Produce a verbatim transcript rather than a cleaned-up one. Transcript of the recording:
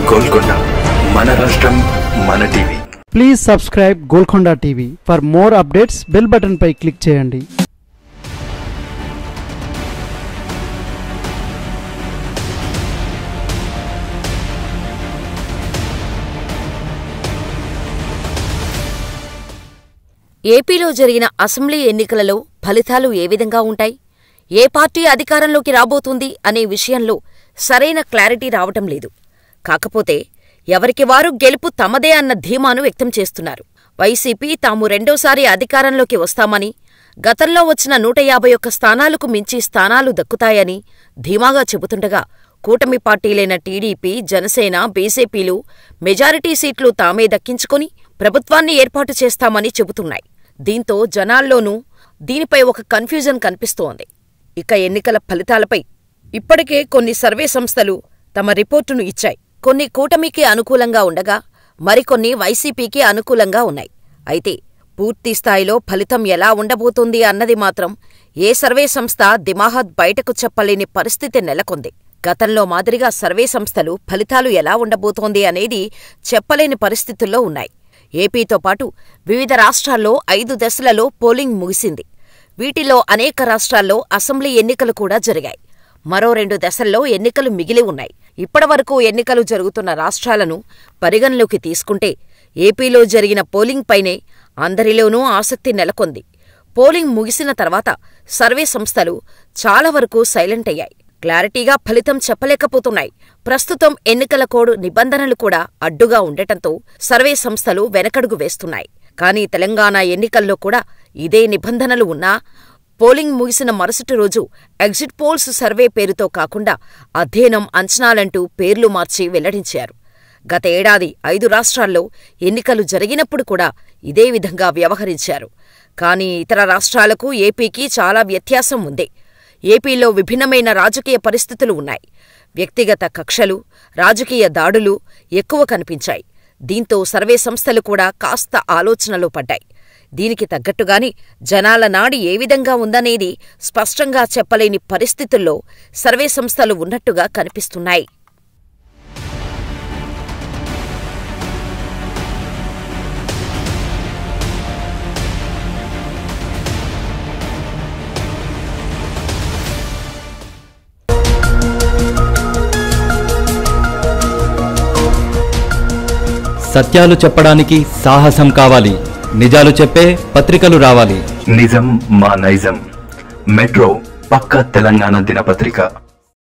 గోల్కొండ మన రాష్ట్రం మన TV. Please subscribe Golconda TV. For more updates bell button పై క్లిక్ చేయండి. ఏపీలో జరిగిన అసెంబ్లీ ఎన్నికలలో ఫలితాలు ఏ విధంగా ఉంటాయి, ఏ పార్టీ అధికారంలోకి రాబోతుంది అనే విషయంలో సరైన క్లారిటీ రావటం లేదు. కాకపోతే ఎవరికి వారు గెలుపు తమదే అన్న ధీమాను వ్యక్తం చేస్తున్నారు. వైసీపీ తాము రెండోసారి అధికారంలోకి వస్తామని, గతంలో వచ్చిన నూట యాభై ఒక్క స్థానాలకు మించి స్థానాలు దక్కుతాయని ధీమాగా చెబుతుండగా, కూటమి పార్టీలైన టీడీపీ, జనసేన, బీజేపీలు మెజారిటీ సీట్లు తామే దక్కించుకుని ప్రభుత్వాన్ని ఏర్పాటు చేస్తామని చెబుతున్నాయి. దీంతో జనాల్లోనూ దీనిపై ఒక కన్ఫ్యూజన్ కనిపిస్తోంది. ఇక ఎన్నికల ఫలితాలపై ఇప్పటికే కొన్ని సర్వే సంస్థలు తమ రిపోర్టును ఇచ్చాయి. కొన్ని కూటమికి అనుకూలంగా ఉండగా మరికొన్ని వైసీపీకి అనుకూలంగా ఉన్నాయి. అయితే పూర్తి స్థాయిలో ఫలితం ఎలా ఉండబోతోంది అన్నది మాత్రం ఏ సర్వే సంస్థ దిమాహత్ బయటకు చెప్పలేని పరిస్థితి నెలకొంది. గతంలో మాదిరిగా సర్వే సంస్థలు ఫలితాలు ఎలా ఉండబోతోంది అనేది చెప్పలేని పరిస్థితుల్లో ఉన్నాయి. ఏపీతో పాటు వివిధ రాష్ట్రాల్లో ఐదు దశలలో పోలింగ్ ముగిసింది. వీటిలో అనేక రాష్ట్రాల్లో అసెంబ్లీ ఎన్నికలు కూడా జరిగాయి. మరో రెండు దశల్లో ఎన్నికలు మిగిలి ఉన్నాయి. ఇప్పటివరకు ఎన్నికలు జరుగుతున్న రాష్ట్రాలను పరిగణలోకి తీసుకుంటే ఏపీలో జరిగిన పోలింగ్ పైనే అందరిలోనూ ఆసక్తి నెలకొంది. పోలింగ్ ముగిసిన తర్వాత సర్వే సంస్థలు చాలా వరకు సైలెంట్ అయ్యాయి. క్లారిటీగా ఫలితం చెప్పలేకపోతున్నాయి. ప్రస్తుతం ఎన్నికల కోడ్ నిబంధనలు కూడా అడ్డుగా ఉండటంతో సర్వే సంస్థలు వెనకడుగు వేస్తున్నాయి. కానీ తెలంగాణ ఎన్నికల్లో కూడా ఇదే నిబంధనలు ఉన్నా పోలింగ్ ముగిసిన మరుసటి రోజు ఎగ్జిట్ పోల్స్ సర్వే పేరుతో కాకుండా అధ్యయనం, అంచనాలంటూ పేర్లు మార్చి వెల్లడించారు. గత ఏడాది ఐదు రాష్ట్రాల్లో ఎన్నికలు జరిగినప్పుడు కూడా ఇదే విధంగా వ్యవహరించారు. కానీ ఇతర రాష్ట్రాలకు ఏపీకి చాలా వ్యత్యాసం ఉంది. ఏపీలో విభిన్నమైన రాజకీయ పరిస్థితులు ఉన్నాయి. వ్యక్తిగత కక్షలు, రాజకీయ దాడులు ఎక్కువ కనిపించాయి. దీంతో సర్వే సంస్థలు కూడా కాస్త ఆలోచనలో పడ్డాయి. దీనికి తగ్గట్టుగాని జనాల నాడి ఏ విధంగా ఉందనేది స్పష్టంగా చెప్పలేని పరిస్థితుల్లో సర్వే సంస్థలు ఉన్నట్టుగా కనిపిస్తున్నాయి. సత్యాలు చెప్పడానికి సాహసం కావాలి. నిజాలు చెప్పే పత్రికలు రావాలి. నిజం మా నైజం. మెట్రో పక్క తెలంగాణ దినపత్రిక.